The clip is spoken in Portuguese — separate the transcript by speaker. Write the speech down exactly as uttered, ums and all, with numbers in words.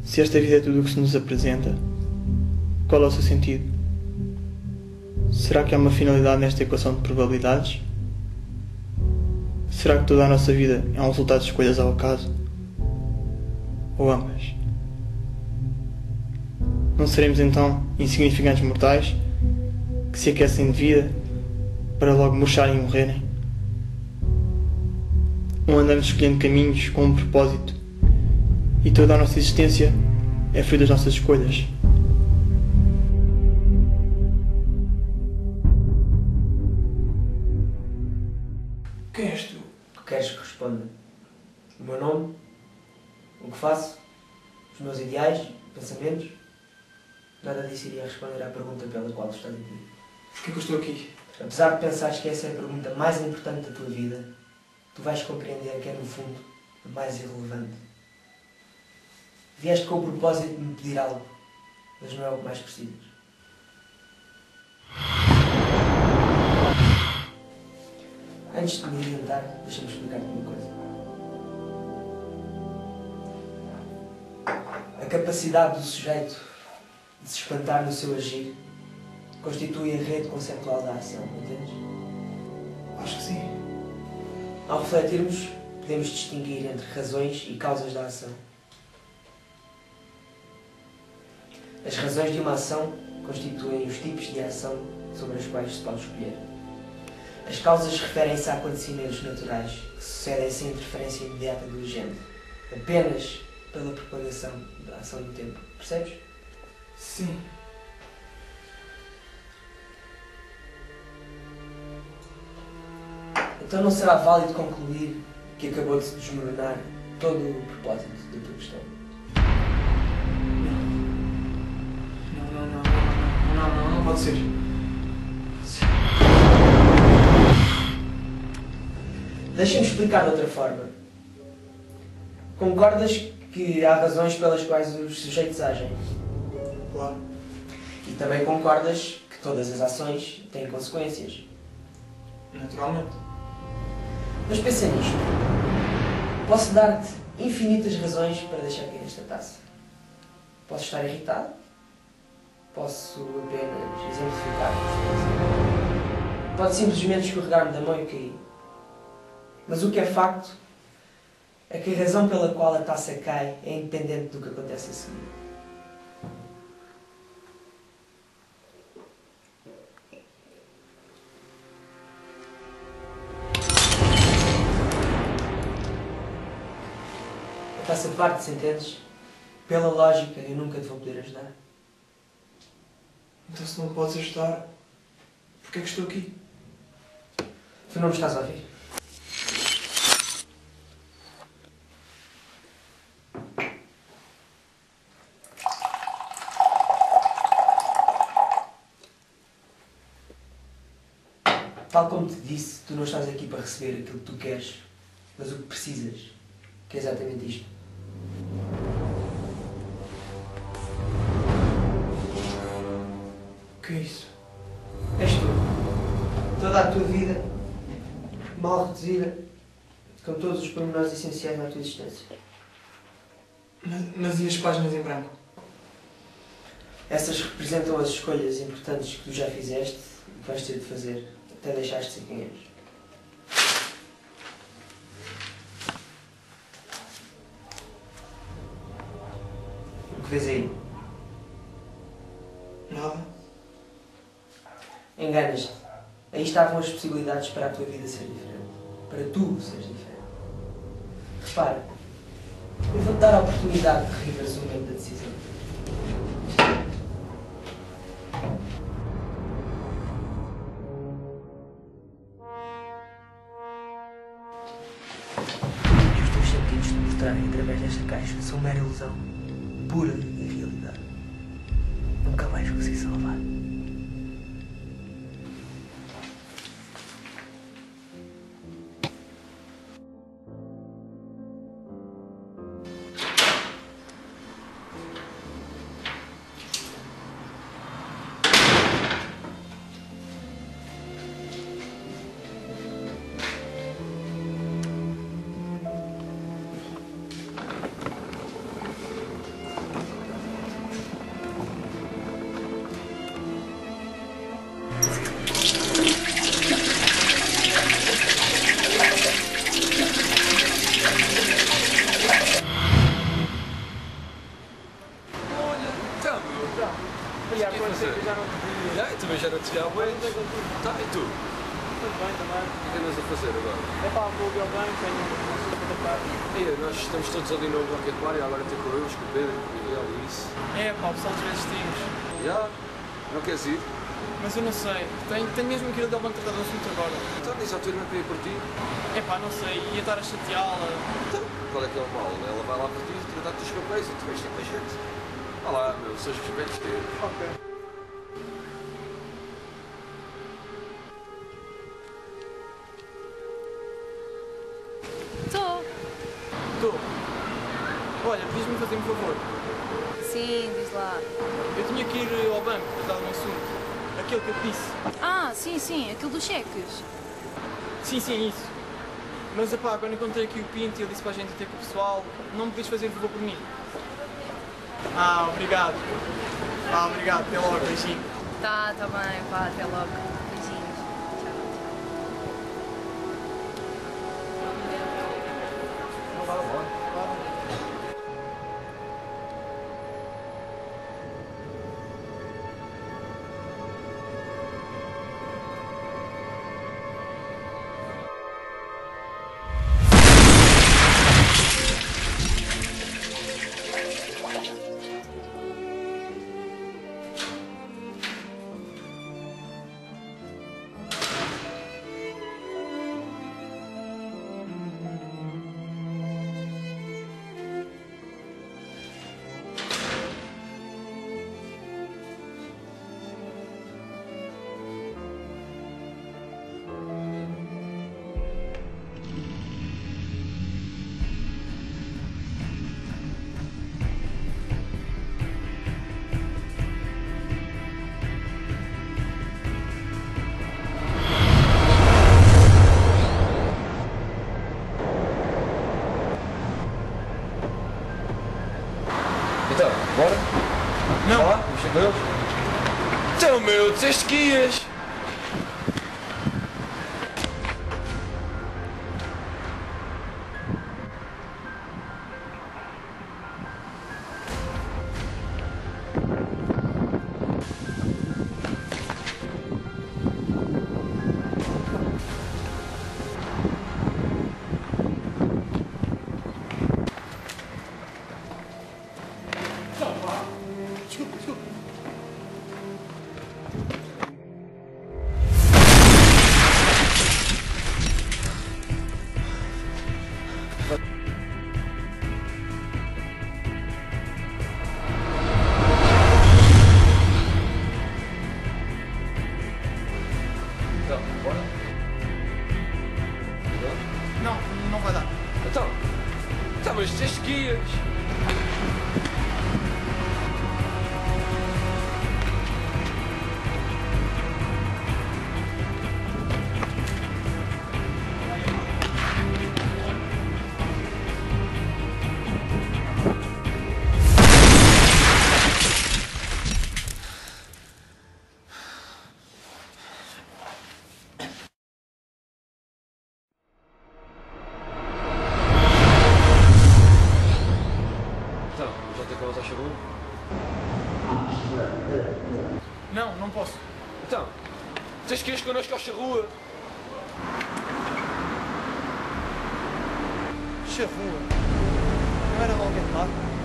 Speaker 1: Se esta vida é tudo o que se nos apresenta, qual é o seu sentido? Será que há uma finalidade nesta equação de probabilidades? Será que toda a nossa vida é um resultado de escolhas ao acaso? Ou ambas? Não seremos então insignificantes mortais que se aquecem de vida para logo murcharem e morrerem? Ou andamos escolhendo caminhos com um propósito e toda a nossa existência é fruto das nossas escolhas? Quem és tu?
Speaker 2: O que queres que responda? O meu nome? O que faço? Os meus ideais? Pensamentos? Nada disso iria responder à pergunta pela qual estás aqui.
Speaker 1: Porquê que eu estou aqui?
Speaker 2: Apesar de pensares que essa é a pergunta mais importante da tua vida, tu vais compreender que é, no fundo, a mais irrelevante. Vieste com o propósito de me pedir algo, mas não é o que mais precisas. Antes de me adiantar, deixa-me explicar-te uma coisa. A capacidade do sujeito de se espantar no seu agir constitui a rede conceptual da ação, entendes?
Speaker 1: Acho que sim.
Speaker 2: Ao refletirmos, podemos distinguir entre razões e causas da ação. As razões de uma ação constituem os tipos de ação sobre os quais se pode escolher. As causas referem-se a acontecimentos naturais que sucedem sem interferência imediata do agente, apenas pela propagação da ação do tempo. Percebes?
Speaker 1: Sim.
Speaker 2: Então não será válido concluir que acabou de se desmoronar todo o propósito da tua questão.
Speaker 1: Não, não, não, não, não, não, não pode ser.
Speaker 2: Deixa-me explicar de outra forma. Concordas que há razões pelas quais os sujeitos agem?
Speaker 1: Claro.
Speaker 2: E também concordas que todas as ações têm consequências?
Speaker 1: Naturalmente.
Speaker 2: Mas pensa nisto. Posso dar-te infinitas razões para deixar cair esta taça. Posso estar irritado. Posso apenas exemplificar. Pode simplesmente escorregar-me da mão e cair. Mas o que é facto é que a razão pela qual a taça cai é independente do que acontece a seguir. Faça parte, se entendes? Pela lógica, eu nunca te vou poder ajudar.
Speaker 1: Então se não podes ajudar, porquê é que estou aqui?
Speaker 2: Tu não me estás a ouvir? Tal como te disse, tu não estás aqui para receber aquilo que tu queres, mas o que precisas, que é exatamente isto.
Speaker 1: O que é isso?
Speaker 2: És tu. Toda a tua vida, mal reduzida, com todos os pormenores essenciais à tua existência.
Speaker 1: Mas, mas e as páginas em branco?
Speaker 2: Essas representam as escolhas importantes que tu já fizeste e que vais ter de fazer, até deixares de ser quem és. O que vês aí?
Speaker 1: Nada.
Speaker 2: Enganas-te. Aí estavam as possibilidades para a tua vida ser diferente. Para tu seres diferente. Repara, eu vou-te dar a oportunidade de reviveres o momento da decisão. Que os teus sentidos te mostrarem através desta caixa são mera ilusão, pura da realidade. Nunca vais conseguir salvar.
Speaker 3: Já, ué.
Speaker 1: Não sei contigo.
Speaker 3: Tá, e tu?
Speaker 1: Tudo bem também.
Speaker 3: O que é que andas a fazer agora?
Speaker 1: É pá, vou ao banco, tenho uma sopa da parte.
Speaker 3: Ei, nós estamos todos ali no Rock Aquário, agora tem com eles, com o Pedro, com o Miguel e isso.
Speaker 1: É pá, o pessoal dos vezes tínhamos.
Speaker 3: Já? Não queres ir?
Speaker 1: Mas eu não sei. Tenho, tenho mesmo que ir ao banco tratar do assunto agora.
Speaker 3: Então diz à tua irmã para ir por ti.
Speaker 1: É pá, não sei. Ia estar a chateá-la.
Speaker 3: Então, qual é que é o mal? Ela vai lá por ti, tratar-te dos papéis e tu vais ter com a gente. Vá lá, meu, seus respeitos teus.
Speaker 1: Ok.
Speaker 4: Estou.
Speaker 1: Estou. Olha, podias-me fazer um favor?
Speaker 4: Sim, diz lá.
Speaker 1: Eu tinha que ir ao banco tratar de um assunto. Aquele que eu te disse.
Speaker 4: Ah, sim, sim, aquilo dos cheques.
Speaker 1: Sim, sim, isso. Mas, epá, quando encontrei aqui o Pinto e ele disse para a gente ter com o pessoal, não me podias fazer um favor por mim? Ah, obrigado. Ah, obrigado. Até logo, beijinho.
Speaker 4: Tá, tá bem, pá, até logo. Beijinhos.
Speaker 3: Então, bora?
Speaker 1: Não.
Speaker 3: Vá lá, vamos ter com eles. Então, meu, disseste que ias.
Speaker 1: Desculpa, desculpa.
Speaker 3: Então, bora?
Speaker 1: Não, não vai dar.
Speaker 3: Então, então, mas disseste que ias. Então, já tem aquela taxa boa?
Speaker 1: Não, não posso.
Speaker 3: Então, tens que ir connosco à rua.
Speaker 1: Charrua. Não era alguém lá?